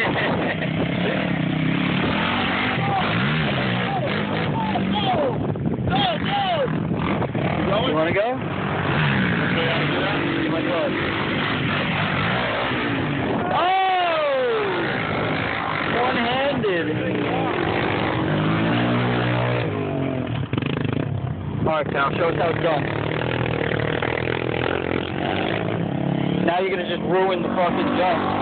You want to go? Oh! One-handed. Alright, pal, show us how it's done. Now you're going to just ruin the fucking jump.